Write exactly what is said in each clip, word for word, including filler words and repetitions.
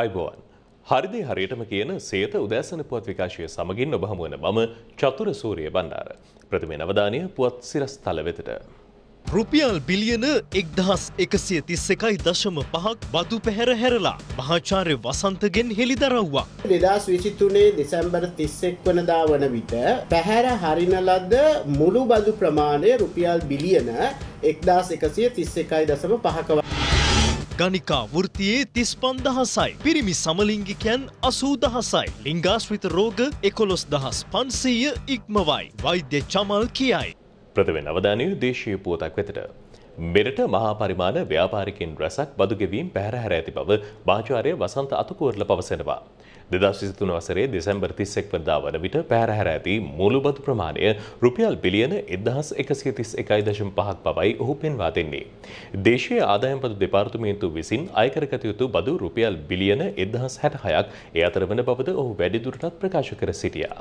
ආයුබෝවන්. හරිදේ හරියටම කියන සේත උදෑසන පුවත් විකාශය සමගින් ඔබ හමු වන මම චතුර සූරිය බණ්ඩාර. ප්‍රථම නවදානය පුවත් සිරස්තල වෙතට. රුපියල් බිලියන එක්දහස් එකසිය තිස් එකයි දශම පහක් බදු පැහැර හැරලා මහාචාර්ය වසන්තගෙන් හෙළිදරව්වා. දෙදහස් විසි තුනේ දෙසැම්බර් තිස් එක් වනදා වන විට පැහැර හරින ලද මුළු බදු ප්‍රමාණය රුපියල් බිලියන එක්දහස් එකසිය තිස් එකයි දශම පහක. ගණිකා වෘත්තියේ තිස් පන්දහසයි. පිරිමි සමලිංගිකයන් අසූ දහසයි. ලිංගාශ්‍රිත රෝග එකොළොස් දහස් පන්සීය ඉක්මවයි. වෛද්‍ය චමල් කියයි. ප්‍රථම නවදානය දේශීය පුවතක් වෙතට. මෙරට මහා පරිමාණ ව්‍යාපාරිකයන් රැසක් බදු ගෙවීම් පැහැර හැර ඇති බව මහාචාර්ය වසන්ත අතුකුවරල පවසනවා. දෙදහස් විසි තුන වසරේ දෙසැම්බර් තිස් එක් වනදා වන විට පැහැර හැර ඇති මුළු බදු ප්‍රමාණය රුපියල් බිලියන එක්දහස් එකසිය තිස් එකයි දශම පහක් බවයි ඔහු පෙන්වා දෙන්නේ. දේශීය ආදායම් පදු දෙපාර්තමේන්තුව විසින් අයකරගත යුතු බදු රුපියල් බිලියන එක්දහස් හැට හයක් ඒ අතර වන බවද ඔහු වැඩිදුරටත් ප්‍රකාශ කර සිටියා.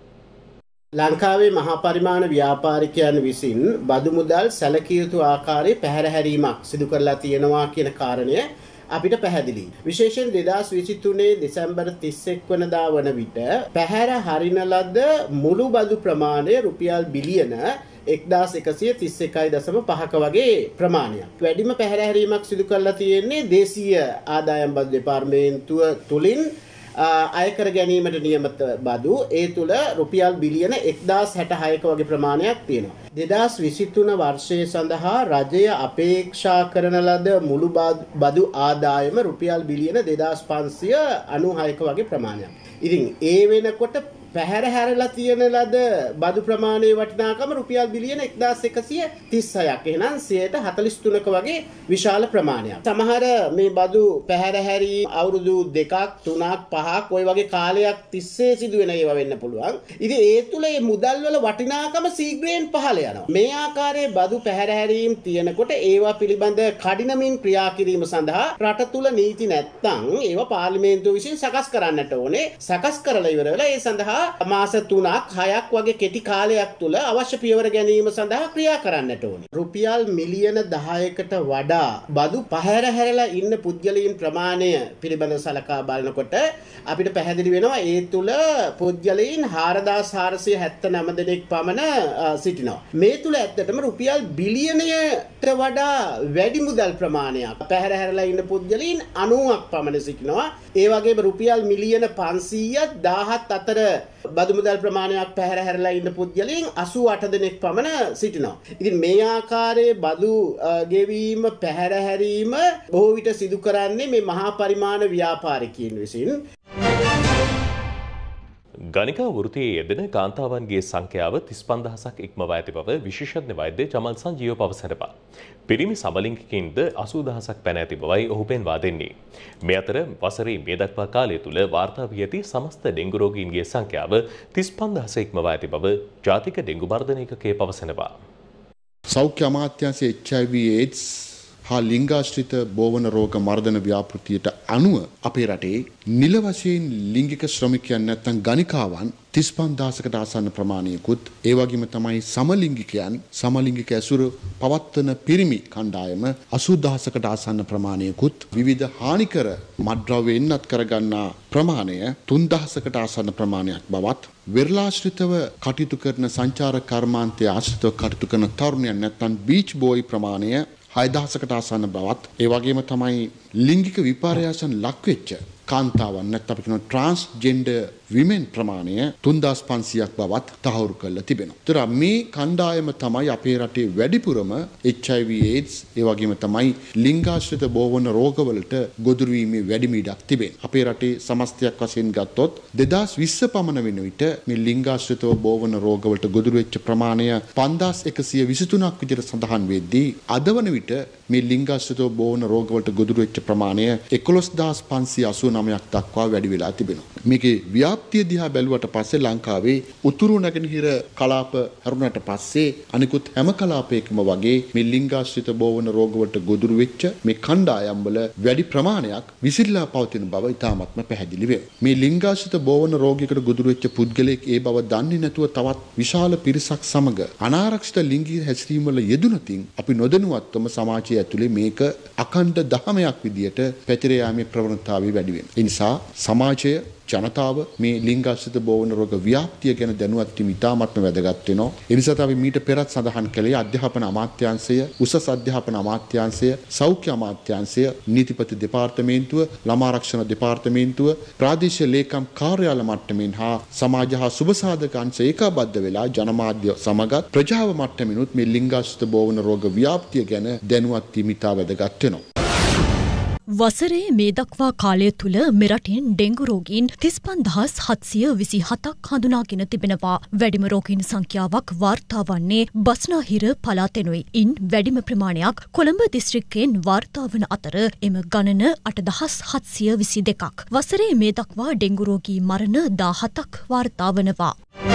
ලංකාවේ මහා පරිමාණ ව්‍යාපාරිකයන් විසින් බදු මුදල් සැලකිය යුතු ආකාරයේ පැහැර හැරීමක් සිදු කරලා තියෙනවා කියන කාරණය අපිට පැහැදිලි. විශේෂයෙන් දෙදහස් විසි තුනේ දෙසැම්බර් තිස් එක් වනදා වන විට පැහැර හරින ලද මුළු බදු ප්‍රමාණය රුපියල් බිලියන එක්දහස් එකසිය තිස් එකයි දශම පහක වගේ ප්‍රමාණයක්. වැඩිම පැහැර හැරීමක් සිදු කරලා තියෙන්නේ දේශීය ආදායම් බදු දෙපාර්තමේන්තුව තුලින් අය කර ගැනීමට නියමිත බදු ඒ තුල රුපියල් බිලියන එක්දහස් හැට හයක වගේ ප්‍රමාණයක් තියෙනවා. දෙදහස් විසි තුන වර්ෂයේ සඳහා රජය අපේක්ෂා කරන ලද මුළු බදු ආදායම රුපියල් බිලියන දෙදහස් පන්සිය අනූහයක වගේ ප්‍රමාණයක්. ඉතින් ඒ වෙනකොට පැහැර හැරලා තියෙන ලද බදු ප්‍රමාණයේ වටිනාකම රුපියල් බිලියන එක්දහස් එකසිය තිස් හයක්. එහෙනම් සියයට හතළිස් තුනක වගේ විශාල ප්‍රමාණයක්. සමහර මේ බදු පැහැර හැරීම් අවුරුදු දෙකක් තුනක් පහක් ওই වගේ කාලයක් තිස්සේ සිදුවෙන ඒවා වෙන්න පුළුවන්. ඉතින් ඒ තුල මේ මුදල් වල වටිනාකම ශීඝ්‍රයෙන් පහළ යනවා. මේ ආකාරයේ බදු පැහැර හැරීම් තියෙනකොට ඒවා පිළිබඳ කඩිනමින් ක්‍රියා කිරීම සඳහා රට තුල නීති නැත්තම් ඒවා පාර්ලිමේන්තුව විසින් සකස් කරන්නට ඕනේ. සකස් කරලා ඉවර වෙලා ඒ සඳහා මාස තුනක් හයක් වගේ කෙටි කාලයක් තුල අවශ්‍ය පියවර ගැනීම සඳහා ක්‍රියා කරන්නට ඕනේ. රුපියල් මිලියන දහයකට වඩා බදු පැහැර හැරලා ඉන්න පුද්ගලයන් ප්‍රමාණය පිළිබඳව සලකා බලනකොට අපිට පැහැදිලි වෙනවා ඒ තුල පුද්ගලයන් හාරදාස් හාරසිය හැත්තනව දෙනෙක් පමණ සිටිනවා. මේ තුල ඇත්තටම රුපියල් බිලියනයට වඩා වැඩි මුදල් ප්‍රමාණයක් පැහැර හැරලා ඉන්න පුද්ගලයන් අනූවක් පමණ සිටිනවා. ඒ වගේම රුපියල් මිලියන පන්සීය දහහත් අතර බදු මුදල් ප්‍රමාණයක් පැහැර හැරලා ඉන්න පුද්ගලයන් අසූ අට දෙනෙක් පමණ සිටිනවා. ඉතින් මේ ආකාරයේ බදු ගෙවීම පැහැර හැරීම බොහෝ විට සිදු කරන්නේ මේ මහා පරිමාණ ව්‍යාපාරිකයන් විසින්. ගණිකා වෘත්තියේ යෙදෙන කාන්තාවන්ගේ සංඛ්‍යාව තිස් පන්දහසක් ඉක්මවා ඇති බව විශේෂඥ වෛද්‍ය චමල් සංජීව පවසනවා. පිරිමි සමලිංගිකයින්ද අසූ දහසක් පැන ඇති බවයි ඔහු පෙන්වා දෙන්නේ. මේ අතර වසරේ මේ දක්වා කාලය තුල වාර්තා වී ඇති සමස්ත ඩෙංගු රෝගීන්ගේ සංඛ්‍යාව තිස් පන්දහස ඉක්මවා ඇති බව ජාතික ඩෙංගු මර්ධන ඒකකය පවසනවා. සෞඛ්‍ය අමාත්‍යාංශයේ එච් අයි වී ඒඩ්ස් හා ලිංගාශ්‍රිත බෝවන රෝග මර්ධන ව්‍යාපෘතියට අනුව අපේ රටේ නිල වශයෙන් ලිංගික ශ්‍රමිකයන් නැත්නම් ගණිකාවන් තිස් පන්දහසකට ආසන්න ප්‍රමාණයකුත් ඒ වගේම තමයි සමලිංගිකයන් සමලිංගික ඇසුර පවත්වන පිරිමි කණ්ඩායම අසූ දහසකට ආසන්න ප්‍රමාණයකුත් විවිධ හානිකර මත්ද්‍රව්‍ය එන්නත් කරගන්නා ප්‍රමාණය තුන් දහසකට ආසන්න ප්‍රමාණයක් බවත් වෙරළාශ්‍රිතව කටයුතු කරන සංචාරක කර්මාන්තයේ ආශ්‍රිතව කටයුතු කරන තරුණයන් නැත්නම් බීච් බෝයි ප්‍රමාණය හය දහසකට ආසන්න බවත් ඒ වගේම තමයි ලිංගික විපර්යාසයන් ලක්වෙච්ච කාන්තාවන් නැත්නම් අපි කියන ට්‍රාන්ස්ජෙන්ඩර් විමෙන් ප්‍රමාණය තුන්දාස් පන්සියයක් බවත් තහවුරු කරලා තිබෙනවා. ඒතර මේ කණ්ඩායම තමයි අපේ රටේ වැඩිපුරම එච් අයි වී ඒඩ්ස් ඒ වගේම තමයි ලිංගාශ්‍රිත බෝවන රෝගවලට ගොදුරු වීමේ වැඩිම ඉඩක් තිබෙනවා. අපේ රටේ සමස්තයක් වශයෙන් ගත්තොත් දෙදහස් විස්ස පමණ වෙන විට මේ ලිංගාශ්‍රිතව බෝවන රෝගවලට ගොදුරු වෙච්ච ප්‍රමාණය පන්දාස් එකසිය විසි තුනක් විදිහට සඳහන් වෙද්දී අද වන විට මේ ලිංගාශ්‍රිතව බෝවන රෝගවලට ගොදුරු වෙච්ච ප්‍රමාණය එකොළොස් දහස් පන්සිය අසූ නවයක් දක්වා වැඩි වෙලා තිබෙනවා. මේකේ ව්‍යාප ව්‍යාප්තිය දිහා බැලුවට පස්සේ ලංකාවේ උතුරු නැගෙනහිර කලාප හැරුණාට පස්සේ අනිකුත් හැම කලාපයකම වගේ මේ ලිංගාශ්‍රිත බෝවන රෝගවලට ගොදුරු වෙච්ච මේ කණ්ඩායම් වල වැඩි ප්‍රමාණයක් විසිරලා පවතින බව ඉතාමත්ම පැහැදිලි වේ. මේ ලිංගාශ්‍රිත බෝවන රෝගයකට ගොදුරු වෙච්ච පුද්ගලයෙක් ඒ බව දන්නේ නැතුව තවත් විශාල පිරිසක් සමග අනාරක්ෂිත ලිංගික හැසිරීම වල යෙදුණතින් අපි නොදැනුවත්වම සමාජය ඇතුලේ මේක අඛණ්ඩ දහමයක් විදියට පැතිර යාමේ ප්‍රවණතාවය වැඩි වෙනවා. ඒ නිසා සමාජය ජනතාව මේ ලිංගාශ්‍රිත බෝවන රෝග ව්‍යාප්තිය ගැන දැනුවත් වීම ඉතාමත්ම වැදගත් වෙනවා. ඒ නිසා තමයි මීට පෙරත් සඳහන් කළේ අධ්‍යාපන අමාත්‍යාංශය, උසස් අධ්‍යාපන අමාත්‍යාංශය, සෞඛ්‍ය අමාත්‍යාංශය, නීතිපති දෙපාර්තමේන්තුව, ළමා ආරක්ෂණ දෙපාර්තමේන්තුව, ප්‍රාදේශීය ලේකම් කාර්යාල මට්ටමින් හා සමාජ හා සුබසාධක අංශ ඒකාබද්ධ වෙලා ජනමාධ්‍ය සමගත් ප්‍රජාව මට්ටමිනුත් මේ ලිංගාශ්‍රිත බෝවන රෝග ව්‍යාප්තිය ගැන දැනුවත් වීම ඉතා වැදගත් වෙනවා. වසරේ මේ දක්වා කාලය තුළ මෙරටින් ඩෙංගු රෝගීන් තිස් පන්දහස් හත්සිය විසි හතක් හඳුනාගෙන තිබෙනවා. වැඩිම රෝගීන් සංඛ්‍යාවක් වාර්තා වන්නේ බස්නාහිර පළාතෙනුයි. ඉන් වැඩිම ප්‍රමාණයක් කොළඹ දිස්ත්‍රික්කයෙන් වාර්තා වන අතර එම ගණන අටදහස් හත්සිය විසි දෙකක්. වසරේ මේ දක්වා ඩෙංගු රෝගී මරණ දාහතක් වාර්තා වනවා.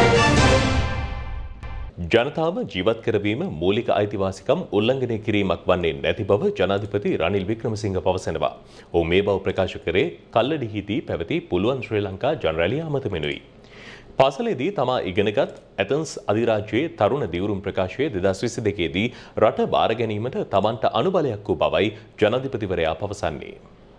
ජනතාව ජීවත් කරවීම මූලික අයිතිවාසිකම් උල්ලංඝනය කිරීමක් වන්නේ නැති බව ජනාධිපති රනිල් වික්‍රමසිංහ පවසනවා. ඔහු මේ බව ප්‍රකාශ කරේ කල්ලඩිහිදී පැවති පුළුවන් ශ්‍රී ලංකා ජනරැලිය අමතමිනුයි. පාසලේදී තමා ඉගෙනගත් ඇතන්ස් අධිරාජ්‍යයේ තරුණ දිවුරුම් ප්‍රකාශයේ දෙදහස් විසි දෙකේදී රට බාර ගැනීමට තමන්ට අනුබලයක් වූ බවයි ජනාධිපතිවරයා පවසන්නේ.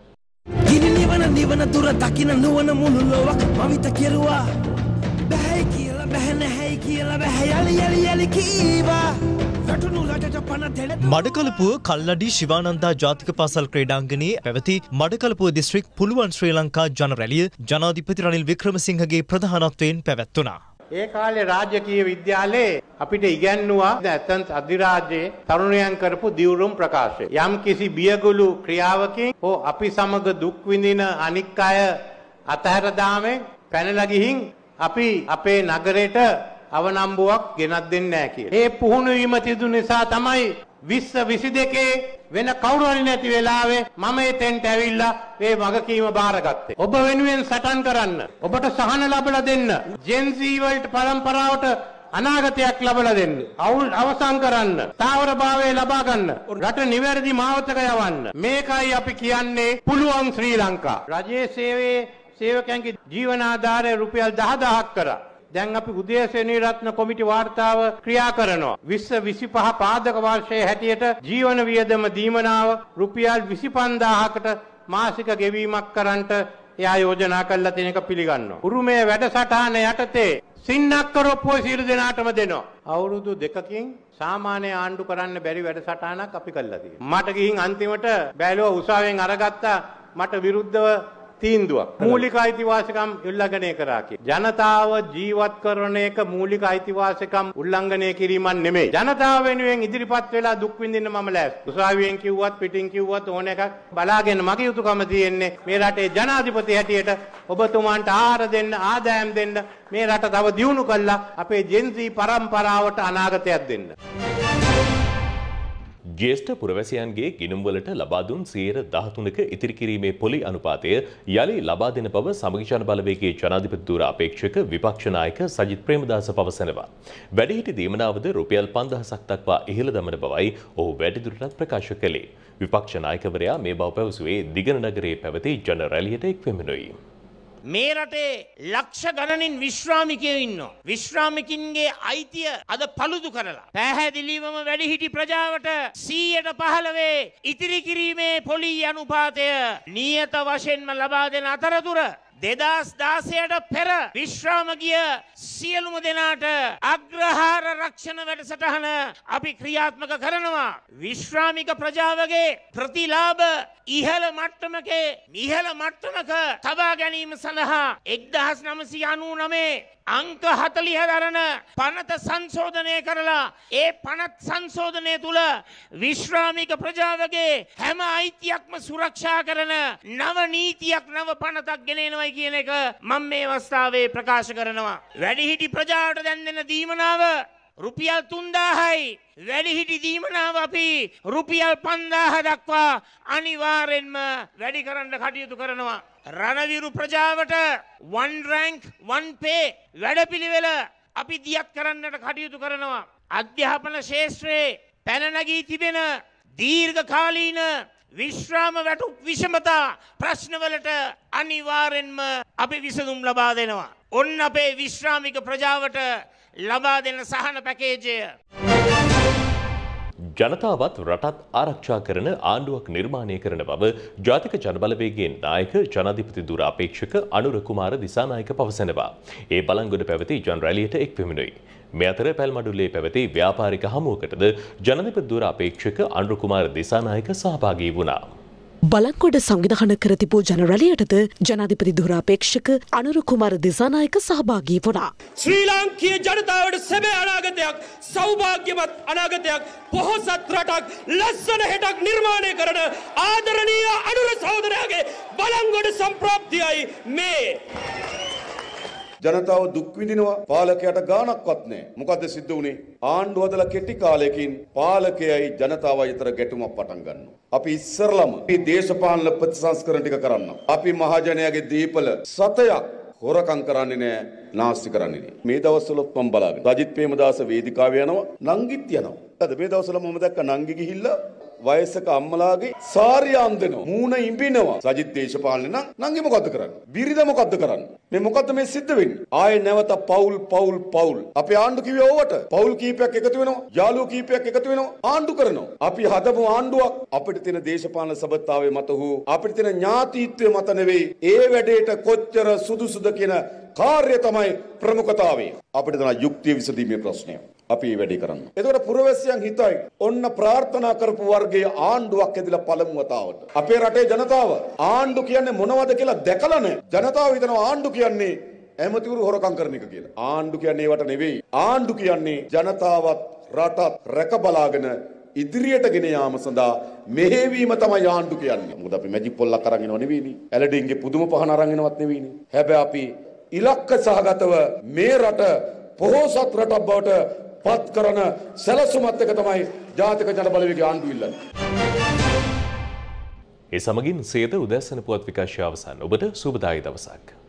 නිවන නිවන දුර දකින නුවණ මුළු ලොවක් මවිත කෙරුවා. බැහැ කියලා බැහැ නැහැ කියලා බැහැ යලි යලි යලි කීවා. වැටුණු රටට පණ දෙන මඩකලපුව කල්ලඩි ශිවානන්දා ජාතික පාසල් ක්‍රීඩාංගණයේ පැවති මඩකලපුව දිස්ත්‍රික් පුළුවන් ශ්‍රී ලංකා ජනරැලිය ජනාධිපති රනිල් වික්‍රමසිංහගේ ප්‍රධානත්වයෙන් පැවැත්වුණා. ඒ කාලේ රාජකීය විද්‍යාලයේ අපිට ඉගැන්නුවා ඇතන්ස් අධිරාජ්‍යයේ තරුණයන් කරපු දියුරුම් ප්‍රකාශය. යම් කිසි බියගුළු ක්‍රියාවකින් හෝ අපි සමග දුක් විඳින අනික් අය අතහැර දාමෙන් පැනලා ගිහින් අපි අපේ නගරයට අවනම්බුවක් ගෙනත් දෙන්නේ නැහැ කියලා. ඒ පුහුණු වීම තිබුණු නිසා තමයි විස්ස විසි දෙකේ වෙන කවුරු හරි නැති වෙලාවේ මම එතෙන්ට ඇවිල්ලා මේ වගකීම බාරගත්තේ. ඔබ වෙනුවෙන් සටන් කරන්න, ඔබට සහන ලැබලා දෙන්න, ජෙන්සී වලට පරම්පරාවට අනාගතයක් ලැබලා දෙන්න, අවුල් අවසන් කරන්න, තාවරභාවය ලබා ගන්න, රට නිවැරදි මාවතක යවන්න. මේකයි අපි කියන්නේ පුළුවන් ශ්‍රී ලංකා. රජයේ සේවයේ සේවකයන්ගේ ජීවනාධාරය රුපියල් දහදහක් කරා. දැන් අපි උදේසේනී රත්න කොමිටි වාර්තාව ක්‍රියා කරනවා. විස්ස විසිපහ පාදක වර්ෂයේ හැටියට ජීවන වියදම දීමනාව රුපියල් විසි පන්දාහකට මාසික ගෙවීමක් කරන්නට එයා යෝජනා කළා තියෙන එක පිළිගන්නවා. උරුමයේ වැඩසටහන යටතේ සින්නක්කරොප්පුව සියලු දෙනාටම දෙනවා. අවුරුදු දෙකකින් සාමාන්‍ය ආණ්ඩු කරන්න බැරි වැඩසටහනක් අපි කළා තියෙනවා. මට ගිහින් අන්තිමට බැලුවා උසාවියෙන් අරගත්තා මට විරුද්ධව තීන්දුවක්. මූලික අයිතිවාසිකම් උල්ලංඝනය කරා කිය. ජනතාව ජීවත් කරන එක මූලික අයිතිවාසිකම් උල්ලංඝනය කිරීමක් නෙමෙයි. ජනතාව වෙනුවෙන් ඉදිරිපත් වෙලා දුක් විඳින්න මම ලෑස්ති. උසාවියෙන් කිව්වත් පිටින් කිව්වත් ඕන එකක් බලාගෙන මගේ යුතුයකම තියෙන්නේ මේ රටේ ජනාධිපති හැටියට ඔබතුමාන්ට ආහාර දෙන්න, ආදායම් දෙන්න, මේ රට තව දියුණු කළා අපේ ජෙන්සී පරම්පරාවට අනාගතයක් දෙන්න. ජ්‍යෙෂ්ඨ පුරවැසියන්ගේ ගිණුම්වලට ලබා දුන් සියයට දහතුනක ඉතිරි කිරීමේ පොලි අනුපාතය යලි ලබා දෙන බව සමගි ජන බලවේගයේ ජනාධිපති ධුර අපේක්ෂක විපක්ෂ නායක සජිත් ප්‍රේමදාස පවසනවා. වැඩිහිටි දීමනාවද රුපියල් පන්දහසක් දක්වා ඉහළ දමන බවයි ඔහු වැඩිදුරටත් ප්‍රකාශ කළේ. විපක්ෂ නායකවරයා මේ බව පැවසුවේ දිගන නගරයේ පැවති ජන රැලියට එක්වෙමිනුයි. මේ රටේ ලක්ෂ ගණනින් විශ්‍රාමිකයෝ ඉන්නවා. විශ්‍රාමිකින්ගේ අයිතිය අද පළුදු කරලා පැහැදිලිවම වැඩිහිටි ප්‍රජාවට සීයට පහළොව ඉතිරි කිරීමේ පොලි අනුපාතය නියත වශයෙන්ම ලබා දෙන අතරතුර දෙදහස් දාසයට පෙර විශ්‍රාම ගිය සියලුම දෙනාට අග්‍රහාර රක්ෂණ වැඩසටහන අපි ක්‍රියාත්මක කරනවා. විශ්‍රාමික ප්‍රජාවගේ ප්‍රතිලාභ ඉහළ මට්ටමක ඉහළ මට්ටමක තබා ගැනීම සඳහා එක්දහස් නවසිය අනූ නවය අංක හතළිහ දරන පනත සංශෝධනය කරලා ඒ පනත් සංශෝධනය තුල විශ්‍රාමික ප්‍රජාවගේ හැම අයිතියක්ම සුරක්ෂා කරන නව නීතියක් නව පනතක් ගෙනෙනවයි කියන එක මම මේ අවස්ථාවේ ප්‍රකාශ කරනවා. වැඩිහිටි ප්‍රජාවට දැන් දෙන දීමනාව රුපියල් තුන්දාහයි වැඩිහිටි දීමනාව අපි රුපියල් පන්දාහ දක්වා අනිවාර්යෙන්ම වැඩි කරන්න කටයුතු කරනවා. රණවිරු ප්‍රජාවට one rank one pay වැඩපිළිවෙල අපි දියත් කරන්නට කටයුතු කරනවා. අධ්‍යාපන ශාස්ත්‍රයේ පැන නැගී තිබෙන දීර්ඝකාලීන විශ්‍රාම වැටුප් විෂමතා ප්‍රශ්නවලට අනිවාර්යෙන්ම අපි විසඳුම් ලබා දෙනවා. ඔන්න අපේ විශ්‍රාමික ප්‍රජාවට ලබා දෙන සහන පැකේජය. ජනතාවත් රටත් ආරක්ෂා කරන ආණ්ඩුවක් නිර්මාණය කරන බව ජාතික ජනබලවේගයේ නායක ජනාධිපති දුරාපේක්ෂක අනුර කුමාර දිසානායක පවසනවා. ඒ බලංගොඩ පැවති ජන රැලියට එක් වෙමිනුයි. මේ අතර පැල්මඩුල්ලේ පැවති ව්‍යාපාරික හමුවකටද ජනාධිපති දුරාපේක්ෂක අනුර කුමාර දිසානායක සහභාගී වුණා. බලංගොඩ සංවිධාන කර තිබූ ජනරැලියටද ජනාධිපති ධුරාපේක්ෂක අනුර කුමාර දිසානායක සහභාගී වුණා. ශ්‍රී ලාංකීය ජනතාවට සැබෑ අනාගතයක්, සෞභාග්‍යමත් අනාගතයක්, පොහොසත් රටක්, ලස්සන හෙටක් නිර්මාණය කරන ආදරණීය අනුර සහෝදරයාගේ බලංගොඩ සම්ප්‍රාප්තියයි මේ. ජනතාව දුක් විඳිනවා, පාලකයාට ගාණක්වත් නැහැ. මොකද සිද්ධ වුනේ? ආණ්ඩුව හදලා කෙටි කාලයකින් පාලකයයි ජනතාවයි අතර ගැටුමක් පටන් ගන්නවා. අපි ඉස්සරලම මේ දේශපාලන ප්‍රතිසංස්කරණ ටික කරන්න. අපි මහජනයාගේ දීපල සතයක් හොරකම් කරන්නේ නැහැ, නාස්ති කරන්නේ නැහැ. මේ දවස්වලත් මම බලාගෙන රජිත් ප්‍රේමදාස වේදිකාවේ යනවා, නංගිත් යනවා. අද මේ දවස්වල මම දැක්ක නංගි ගිහිල්ලා වයසක අම්මලාගේ සාරිය අන්දනවා, මූණ ඉඹිනවා. සජිත් දේශපාලනේ නම් නංගි මොකද්ද කරන්නේ? බිරිඳ මොකද්ද කරන්නේ? මේ මොකද්ද මේ සිද්ධ වෙන්නේ? ආයේ නැවත පවුල් පවුල් පවුල්. අපේ ආණ්ඩු කිව්වේ ඕවට. පවුල් කීපයක් එකතු වෙනවා, යාළුවෝ කීපයක් එකතු වෙනවා, ආණ්ඩු කරනවා. අපි හදපු ආණ්ඩුවක් අපිට තියෙන දේශපාලන සබතාවයේ මත හෝ අපිට තියෙන ඥාතීත්වයේ මත නෙවෙයි. ඒ වැඩේට කොච්චර සුදුසුද කියන කාර්යය තමයි ප්‍රමුඛතාවය. අපිට තියෙන යුක්තිය විසඳීමේ ප්‍රශ්නය. අපි මේ වැඩේ කරන්න. එතකොට පුරවැසියන් හිතයි ඔන්න ප්‍රාර්ථනා කරපු වර්ගයේ ආණ්ඩුවක් ඇදලා පළමු වතාවට. අපේ රටේ ජනතාව ආණ්ඩු කියන්නේ මොනවද කියලා දැකලා නැහැ. ජනතාව හිතනවා ආණ්ඩු කියන්නේ ඇමතිවරු හොරකම් කරන එක කියලා. ආණ්ඩු කියන්නේ ඒවට නෙවෙයි. ආණ්ඩු කියන්නේ ජනතාවත් රටත් රැක බලාගෙන ඉදිරියට ගෙන යාම සඳහා මෙහෙවීම තමයි ආණ්ඩු කියන්නේ. මොකද අපි මැජික් පොල්ලක් අරන් එනව නෙවෙයිනේ. ඇලඩින්ගේ පුදුම පහන අරන් එනවත් නෙවෙයිනේ. හැබැයි අපි ඉලක්ක සහගතව මේ රට පොහොසත් රටක් බවට පත් කරන සැලසුමත් එක තමයි ජාතික ජනබලවේගයේ ආණ්ඩුව ඉල්ලන්නේ. ඒ සමගින් සියත උදැසන පුවත් විකාශය අවසන්. ඔබට සුබදායී දවසක්.